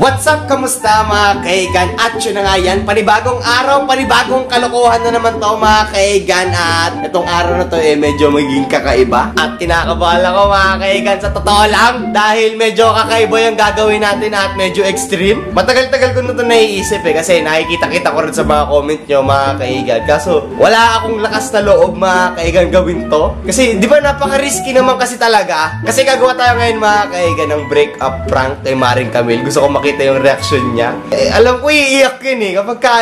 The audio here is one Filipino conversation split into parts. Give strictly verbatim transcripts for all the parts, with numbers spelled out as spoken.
What's up? Kamusta mga kaigan? At yun na nga yan, panibagong araw, panibagong kalokohan na naman to mga kaigan. At itong araw na to eh medyo maging kakaiba. At kinakabahan ako mga kaigan, sa totoo lang, dahil medyo kakaiba yung gagawin natin at medyo extreme. Matagal-tagal ko na ito naiisip eh, kasi nakikita-kita ko rin sa mga comment nyo mga kaigan. Kaso wala akong lakas na loob mga kaigan gawin to. Kasi di ba napaka-risky naman kasi talaga. Kasi gagawa tayo ngayon mga kaigan ng break-up prank kay Maring Camille. Gusto ko makita yung reaction niya. Eh, alam ko iiyak yun eh kapag ka...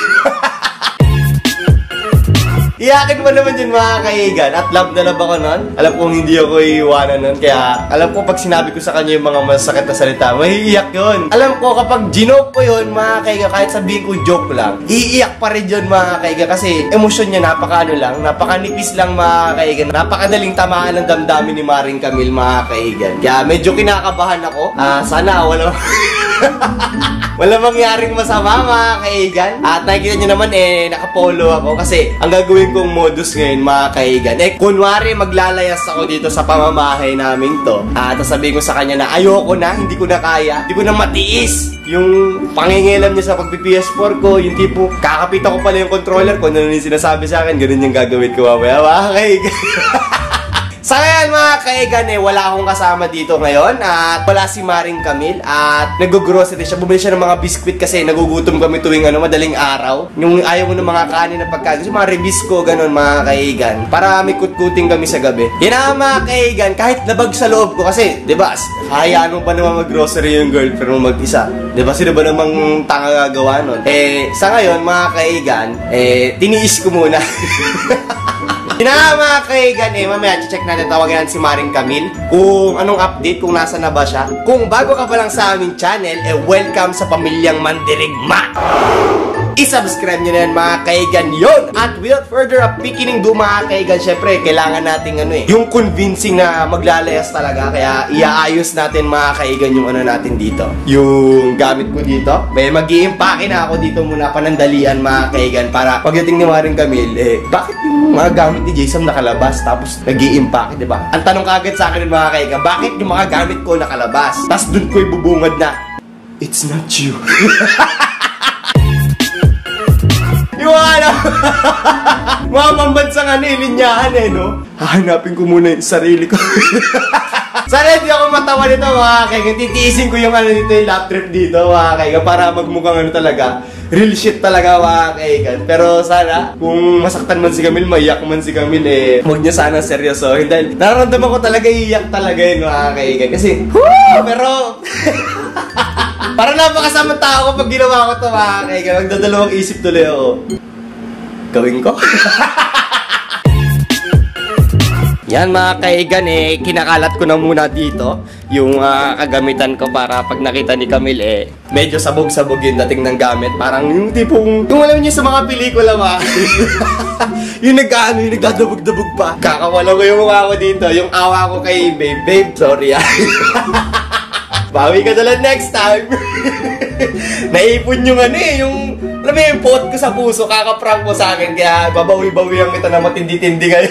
Iyakin mo naman yun mga kaigan. At love na love ako nun. Alam kong hindi ako iiwanan nun. Kaya alam ko pag sinabi ko sa kanya yung mga masakit na salita, maiiyak yun. Alam ko kapag ginoke ko yun mga kaigan, kahit sabihin ko joke lang, iiyak pa rin yun mga kaigan. Kasi emosyon niya napaka ano lang, napakanipis lang mga kaigan. Napakadaling tamaan ng damdamin ni Maring Camille mga kaigan. Kaya medyo kinakabahan ako. Ah, sana wala... Wala mangyaring masama mga kaigan. At nakikita nyo naman eh nakapolo ako kasi ang gagawin kong modus ngayon mga kaigan eh kunwari maglalayas ako dito sa pamamahay namin to. At sasabihin ko sa kanya na ayoko na, hindi ko na kaya, hindi ko na matiis yung pangingilam niya sa pag-P S four ko. Yung tipo kakapita ko pala yung controller ko, ano yung sinasabi sa akin, ganun yung gagawin ko mamaya mga kaigan. Sa ngayon mga kaigan eh, wala akong kasama dito ngayon at wala si Maring Camille at nag-grocery siya. Bumili siya ng mga biskwit kasi nagugutom kami tuwing ano, madaling araw. Yung ayaw mo ng mga kanin na pagkain. Yung mga rebisco, ganun mga kaigan. Para may kutkuting kami sa gabi. Yan na mga kaigan, kahit labag sa loob ko kasi, di ba, hayaan mo pa naman mag-grocery yung girlfriend mo mag-isa. Di ba, sino ba namang tanga gagawa nun? Eh, sa ngayon mga kaigan, eh, tiniis ko muna. Hina mga kaigan eh, mamaya check natin, tawagan natin si Maring Camille kung anong update, kung nasa na ba siya. Kung bago ka pa lang sa aming channel, eh welcome sa pamilyang Mandirigma. I-subscribe nyo na yan mga kaigan yun. At without further beginning do mga kaigan, syempre kailangan natin ano eh, yung convincing na maglalayas talaga. Kaya iaayos natin mga kaigan yung ano natin dito, yung gamit ko dito. May mag-i-impake na ako dito muna, panandalian mga kaigan, para pagdating ni Maring Camille, eh bakit yung mga gamit ni Jason nakalabas tapos nag-i-impake, diba? Ang tanong kagad sa akin mga kaigan, bakit yung mga gamit ko nakalabas? Tapos dun ko ibubungad na, it's not you. Yung ano, mga pambansang ano, ilinyahan eh, no? Hahanapin ko muna yung sarili ko. Sana hindi ako matawa nito mga kaigan. Titiisin ko yung ano dito, yung lap trip dito mga kaigan, para magmukhang ano talaga, real shit talaga mga kaigan. Pero sana, kung masaktan man si Camille, maiyak man si Camille, eh huwag niya sana seryosohin. Dahil nararamdaman ko talaga, iiyak talaga yun mga kaigan. Kasi, woo! Pero... para napakasamang tao ko pag ginawa ko ito mga kaigan. Magdadalawang isip tuloy ako. Gawin ko? Yan mga kaigan eh, kinakalat ko na muna dito yung uh, kagamitan ko para pag nakita ni Camille eh, medyo sabog-sabog yung dating ng gamit. Parang yung tipong, kung alam niyo sa mga pelikula mga yung nag-ano, yung nagdadabog-dabog pa. Kakawala ko yung mukha ko dito, yung awa ko kay babe. Babe, sorry ah. Bawi ka na lang next time. Naipon yung ano eh, yung alam mo yung pot ko sa puso, kakaprank mo sa akin, kaya babawi-bawihan kita na matindi-tindi kayo.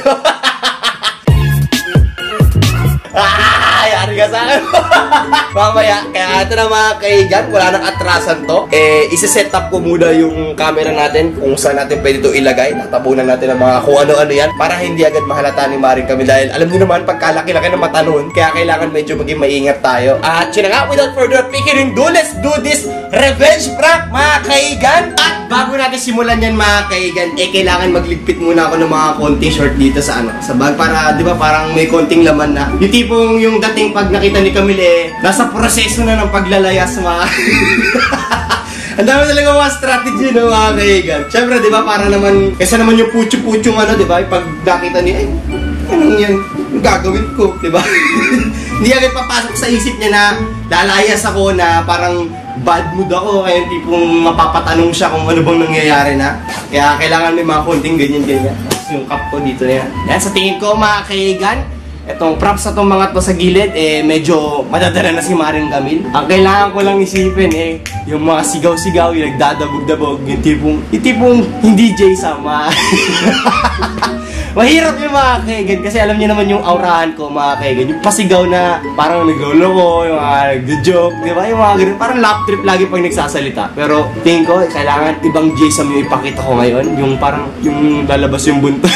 Ah, yari ka sa akin. Mamaya, kaya ito na mga kaigan, wala nang atrasan to. Eh, isa-set up ko muna yung camera natin kung saan natin pwede ito ilagay. Tatabunan natin ang mga kung ano-ano yan para hindi agad mahalata ni Maring Camille. Dahil alam niyo naman, pagkalaki-laki ng mata nun, kaya kailangan medyo maging maingat tayo. At yun na nga, without further beginning, do let's do this revenge prank mga kaigan. At bago natin simulan yan mga kaigan, eh kailangan magligpit muna ako ng mga konting short dito sa ano, sa bag, para di ba parang may konting laman na. Yung tipong yung dating pag nakita ni Camille eh, nasa proseso na ng paglalayas mga. Ang dami talaga mga strategy ng mga kaigan. Siyempre di ba para naman, kaysa naman yung pucho-pucho ano di ba, pag nakita niya ay anong yan, gagawin ko di ba. Hindi agad papasok sa isip niya na lalayas ako, na parang bad mood ako, kaya tipong mapapatanong siya kung ano bang nangyayari na. Kaya kailangan may mga konting ganyan-ganyan. Tapos yung cup ko dito na yan. Yan, sa tingin ko mga kaigan, Etong props na tong mga to sa gilid, eh, medyo madadala na si Maring Camille. Ang kailangan ko lang isipin, eh, yung mga sigaw-sigaw, yung nagdadabog-dabog, yung tipong, yung tipong hindi Jay sama. Mahirap yung mga kaigan, kasi alam niyo naman yung aurahan ko, mga kaigan. Yung pasigaw na parang nagloloko, yung mga nagjo-joke, di ba? Yung mga ganun, parang lap trip lagi pag nagsasalita. Pero tingin ko, kailangan ibang Jay Sam yung ipakita ko ngayon. Yung parang, yung lalabas yung bunto.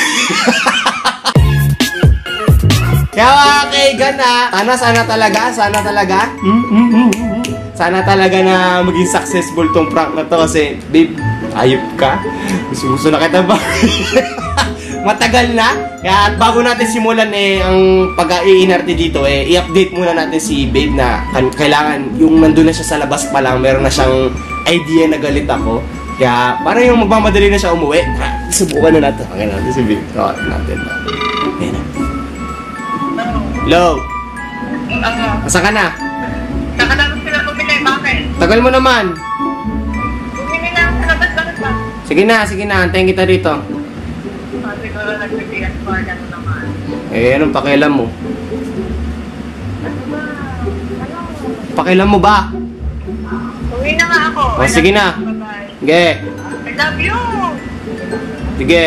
Kaya mga kaigan na, sana, sana talaga, sana talaga, mm, mm, mm, mm. sana talaga na maging successful tong prank na to kasi, babe, ayop ka. Gusto-gusto na kita ba? Matagal na. Kaya at bago natin simulan eh, ang pag-iinarte dito eh, i-update muna natin si babe na kailangan, yung nandun na siya sa labas pa lang, meron na siyang idea na galit ako. Kaya parang yung magmamadali na siya umuwi, subukan na natin. Okay natin si babe. Tawarin natin. Ayan na. Hello? Asa ka na? Nakatapos sila bumili, bakit? Tagal mo naman. Bumili na ako sa labas, bakit ba? Sige na, sige na. Antayin kita rito. Ah, siguro nagbibigas pa na naman. Eh, anong pakialam mo? Ano ba? Ano? Pakialam mo ba? Uwi na nga ako. Oh, sige na. Bye-bye. Sige. I love you! Sige.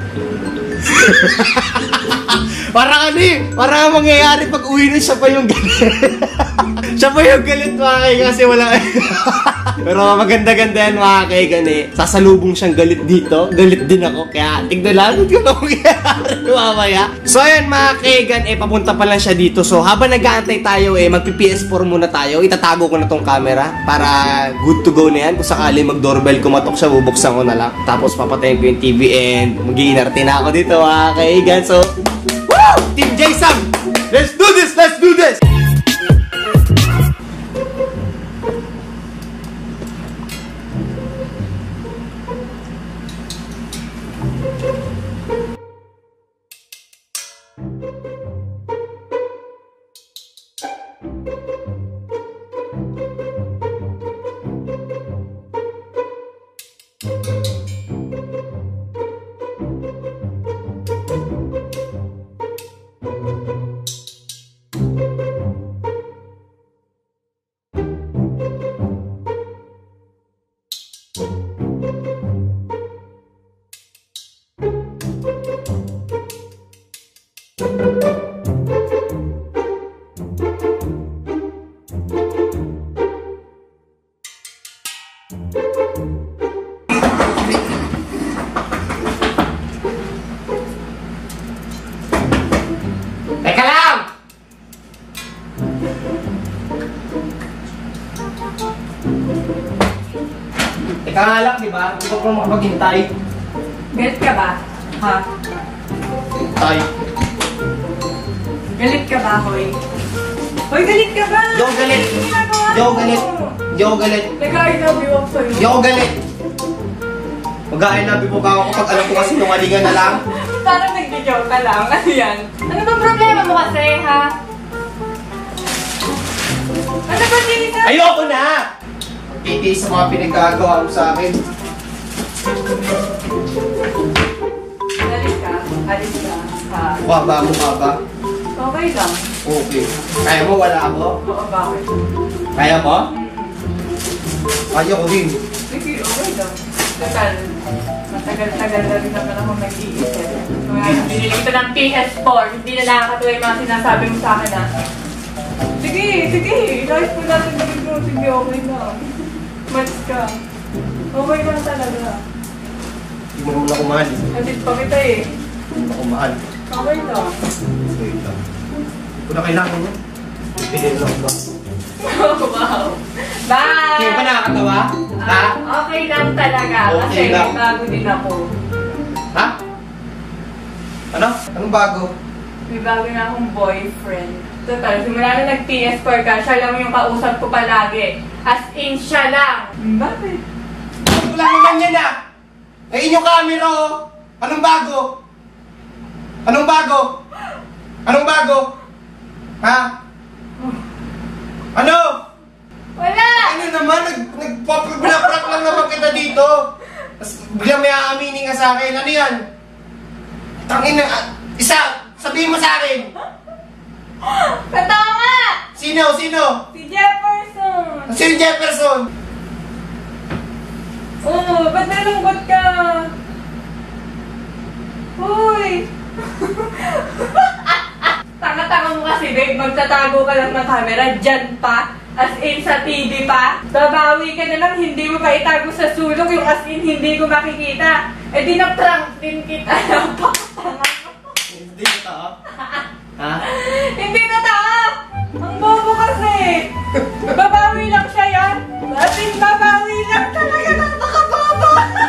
Parang ano eh, parang ang mangyayari pag uwi na siya pa yung galit. Siya pa yung galit mga kaigan kasi wala. Pero maganda-ganda yan mga kaigan eh. Sasalubong siyang galit dito, galit din ako. Kaya tignan lang kung ano mangyayari mamaya. So ayan mga kaigan eh, papunta pa lang siya dito. So habang nag-aantay tayo eh, mag-P S four muna tayo. Itatago ko na tong camera para good to go na yan. Kung sakali mag-doorbell kumatok siya, bubuksan ko na lang. Tapos papatayin ko yung T V and mag-iinarte na ako dito mga kaigan. So, woo! Team Jay Sam! Let's do this! Let's do this! Teka lang! Teka nga lang, di ba? Hindi ko pa makapaghintay. Galit ka ba? Ha? Hintay. Galit ka ba, Hoy? Hoy, galit ka ba? Di ako galit. Ano ginagawa Di ako mo? galit. Di ako galit. Nag-I love you ako sa'yo. Di ako galit. Mag-I love you po ba ako kapag alam ko kasi nungalingan na lang? Parang nagdi-joke ka lang. Ano yan? Ano bang problema mo kasi, ha? Ano ba, Jason? Ayoko na! Titiis sa mga pinagkagawa mo sa akin. Alis ka. Alis ka. Ha? Mukha ba? Mukha ba? Okay lang. Okay. Kaya mo wala ako? Oo, bakit? Kaya mo? Kaya ko din. Sige, okay lang. Total, matagal-tagal na rin naman ako nag-iisip. Ngayon, binili ito ng P S four. Hindi na nakakatuwa yung mga sinasabi mo sa akin, ha? Sige, sige. Ilayos mo natin ulit mo. Sige, okay na. Malis ka. Okay lang talaga. Hindi mo naman ako mahal. Nandit pa kita eh. Hindi mo ako mahal. Okay lang. Wait lang. Kung na kailangan mo, pinili lang ba? Wow. Bye! Hindi ba nakakatawa? Ha? Ah, okay lang talaga. Okay kasi lang. bago din ako. Ha? Ano? Anong bago? May bago na akong boyfriend. Total, simula na nag-P S four ka, siya lang yung kausap ko palagi. As in, siya lang. Hmm, bakit? Wala naman yan ah! Eh, inyong camera oh! Anong bago? Anong bago? Anong bago? Ha? Ano? Wala! Ano naman? Nag, nagpapaprak lang naman kita dito. Tapos biglang may aaminin ka sa akin. Ano yan? Tangin na, ah, isa, sabihin mo sa akin. Totoo nga! Sino? Sino? Si Jefferson! Sino Jefferson? Oo, ba't nalungkot ka? Hoy! Tanga-tanga mo kasi, babe. Magtatago ka lang ng camera. Diyan pa. As in sa T V pa. Babawi ka na lang. Hindi mo pa itago sa sulok. Yung as in, hindi ko makikita. Eh di na-prank din kita. Napakatanga mo. Hindi ko to. Ha? Hindi na tao! Ang bobo kasi! Babawi lang siya yan! As in, babawi lang talaga ng nakabobo!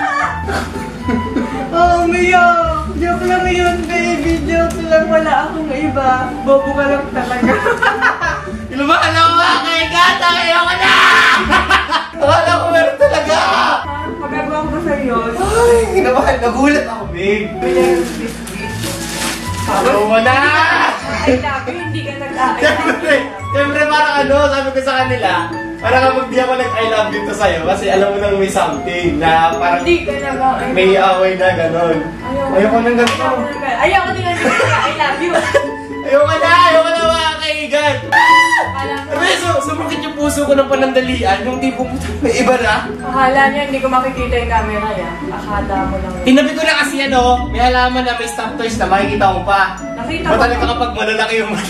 Oh, Mio! Joke lang yun, baby! Joke lang, wala akong iba. Bobo ka lang talaga. Ilumahan ako mga kaigan! Ayoko na! Akala ko meron talaga! Ha? Magagawa ko ba sa'yo? Ay, ginabahan. Nagulat ako, babe. Ayaw mo na! I love you, hindi ka nag-I Siyempre, siyempre parang ano, sabi ko sa kanila, parang kapag di ako nag-I love you to sa'yo, kasi alam mo nang may something na parang Hindi ka nag-I may away na gano'n. Ayoko nang ganito. Ayoko din ang I love you. Ayoko na! Ayoko na mga kaigan! Alam mo, Sabi, so, sumakit yung puso ko ng panandalian, yung tipong may iba na. akala niya hindi ko makikita yung camera niya. Akala mo lang yun. Tinabi ko na kasi ano, may halaman na may stop toys na makikita ko pa. Nakita Ba't ko. talaga kapag malalaki yung mata?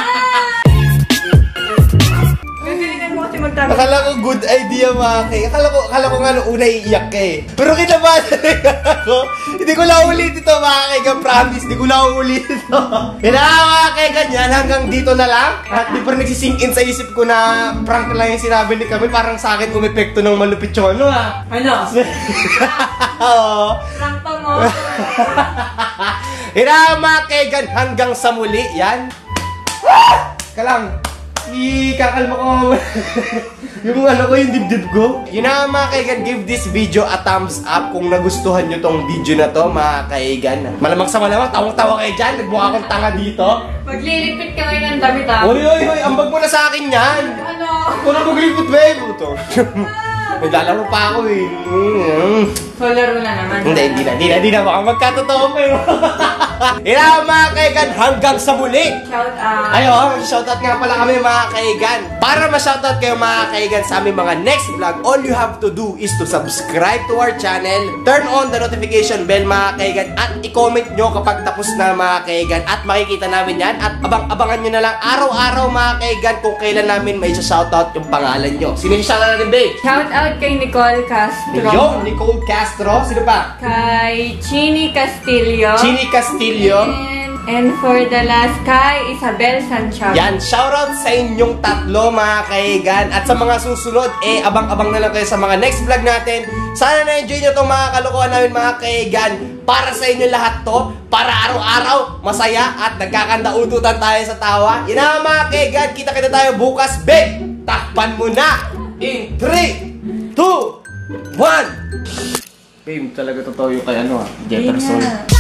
Gagalingan mo kasi magtabi. Akala ko good idea mga kay. Akala ko, akala ko nga nung una iiyak ka eh. Pero kinabahan talaga ako. Hindi ko lang ulit ito mga kay. Promise, hindi ko lang ulit ito. Kailangan mga kay ganyan hanggang dito na lang. At di pa rin nagsisink in sa isip ko na prank lang yung sinabi ni Camille. Parang sa akin umepekto ng malupit yung ano ah. Ano? Oo. Rampa mo. Kailangan mga kaigan hanggang sa muli. Yan. Ah! Kalang. Ikakalma ko yung ano ko, yung dibdib ko. Yun na mga kaigan, give this video a thumbs up kung nagustuhan nyo tong video na to mga kaigan. Malamang sa malamang, tawang-tawa kayo dyan. Nagmukha akong tanga dito. Maglilipit ka ngayon ng damit ah. Oy, oy, oy, ambag mo na sa akin yan. Ano? Ito na maglipot, babe. Ito. Naglalaro pa ako eh. Mm. So, laro na naman. Hindi, hindi na, hindi na, hindi na. Baka magkatotoo pa yun. Ina mga kaigan, hanggang sa muli. Shout out. Ayo, shoutout nga pala kami mga kaigan. Para ma-shoutout kayo mga kaigan sa aming mga next vlog, all you have to do is to subscribe to our channel, turn on the notification bell mga kaigan, at i-comment nyo kapag tapos na mga kaigan. At makikita namin yan. At abang-abangan nyo na lang araw-araw mga kaigan kung kailan namin may shoutout yung pangalan nyo. Sino yung shoutout natin, babe? Shout out kay Nicole Castro. Yung Nicole Castro. Sino pa? Kay Chini Castillo. Chini Castillo. And, and for the last, kay Isabel Santiago. Yan, shoutout sa inyong tatlo mga kaigan. At sa mga susunod, eh, abang-abang na lang kayo sa mga next vlog natin. Sana na-enjoy nyo itong mga kalokohan namin mga kaigan. Para sa inyo lahat to, para araw-araw, masaya at nagkakanda-ututan tayo sa tawa. Yan na mga kaigan, kita-kita tayo bukas. Babe, takpan mo na! In three, two, one! Babe, talaga totoo yung kay ano ah, Jefferson. Yun nga.